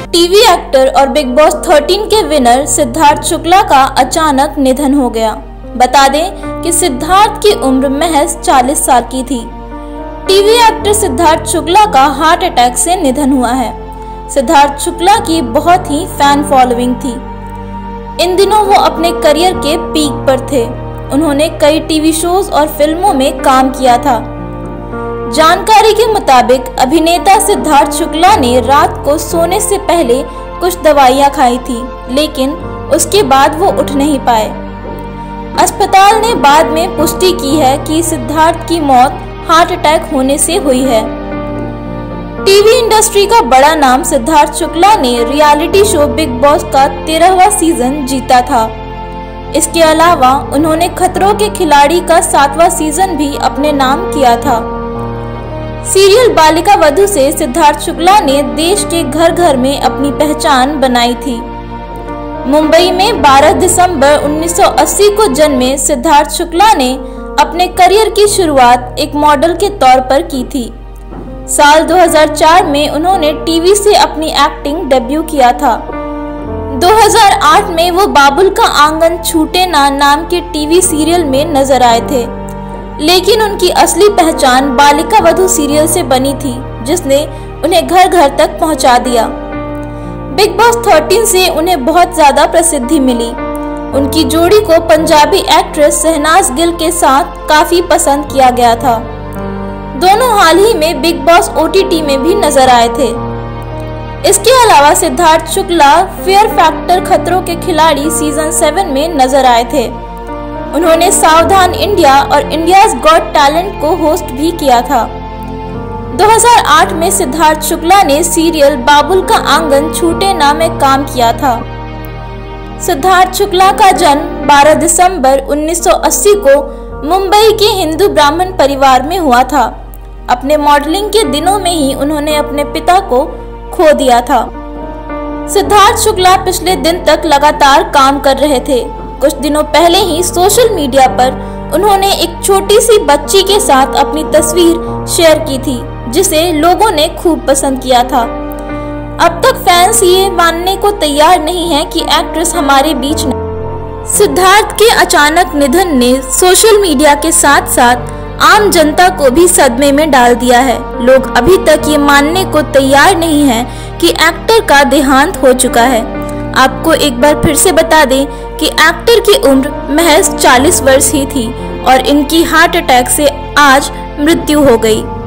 TV actor और Big Boss 13 के winner Siddharth Shukla का अचानक निधन हो गया। बता दें कि सिद्धार्थ की उम्र महज 40 साल की थी। टीवी एक्टर सिद्धार्थ शुक्ला का हार्ट अटैक से निधन हुआ है। सिद्धार्थ शुक्ला की बहुत ही फैन फॉलोइंग थी। इन दिनों वो अपने करियर के पीक पर थे। उन्होंने कई टीवी शोज और फिल्मों में काम किया था। जानकारी के मुताबिक अभिनेता सिद्धार्थ शुक्ला ने रात को सोने से पहले कुछ दवाइयां खाई थी, लेकिन उसके बाद वो उठ नहीं पाए। अस्पताल ने बाद में पुष्टि की है कि सिद्धार्थ की मौत हार्ट अटैक होने से हुई है। टीवी इंडस्ट्री का बड़ा नाम सिद्धार्थ शुक्ला ने रियलिटी शो बिग बॉस का 13वां सीजन जीता था। इसके अलावा उन्होंने खतरों के खिलाड़ी का 7वां सीजन भी अपने नाम किया था। सीरियल बालिका वधू से सिद्धार्थ शुक्ला ने देश के घर घर में अपनी पहचान बनाई थी। मुंबई में 12 दिसंबर 1980 को जन्मे सिद्धार्थ शुक्ला ने अपने करियर की शुरुआत एक मॉडल के तौर पर की थी। साल 2004 में उन्होंने टीवी से अपनी एक्टिंग डेब्यू किया था। 2008 में वो बाबुल का आंगन छूटे ना नाम के टीवी सीरियल में नजर आए थे, लेकिन उनकी असली पहचान बालिका वधू सीरियल से बनी थी, जिसने उन्हें घर घर तक पहुंचा दिया। बिग बॉस 13 से उन्हें बहुत ज्यादा प्रसिद्धि मिली। उनकी जोड़ी को पंजाबी एक्ट्रेस शहनाज गिल के साथ काफी पसंद किया गया था। दोनों हाल ही में बिग बॉस OTT में भी नजर आए थे। इसके अलावा सिद्धार्थ शुक्ला फियर फैक्टर खतरों के खिलाड़ी सीजन 7 में नजर आए थे। उन्होंने सावधान इंडिया और इंडियाज गॉट टैलेंट को होस्ट भी किया था। 2008 में सिद्धार्थ शुक्ला ने सीरियल बाबुल का आंगन छूटे ना में काम किया था। सिद्धार्थ शुक्ला का जन्म 12 दिसंबर 1980 को मुंबई के हिंदू ब्राह्मण परिवार में हुआ था। अपने मॉडलिंग के दिनों में ही उन्होंने अपने पिता को खो दिया था। सिद्धार्थ शुक्ला पिछले दिन तक लगातार काम कर रहे थे। कुछ दिनों पहले ही सोशल मीडिया पर उन्होंने एक छोटी सी बच्ची के साथ अपनी तस्वीर शेयर की थी, जिसे लोगों ने खूब पसंद किया था। अब तक फैंस ये मानने को तैयार नहीं है कि एक्ट्रेस हमारे बीच नहीं। सिद्धार्थ के अचानक निधन ने सोशल मीडिया के साथ साथ आम जनता को भी सदमे में डाल दिया है। लोग अभी तक ये मानने को तैयार नहीं हैं कि एक्टर का देहांत हो चुका है। आपको एक बार फिर से बता दें कि एक्टर की उम्र महज 40 वर्ष ही थी और इनकी हार्ट अटैक से आज मृत्यु हो गई।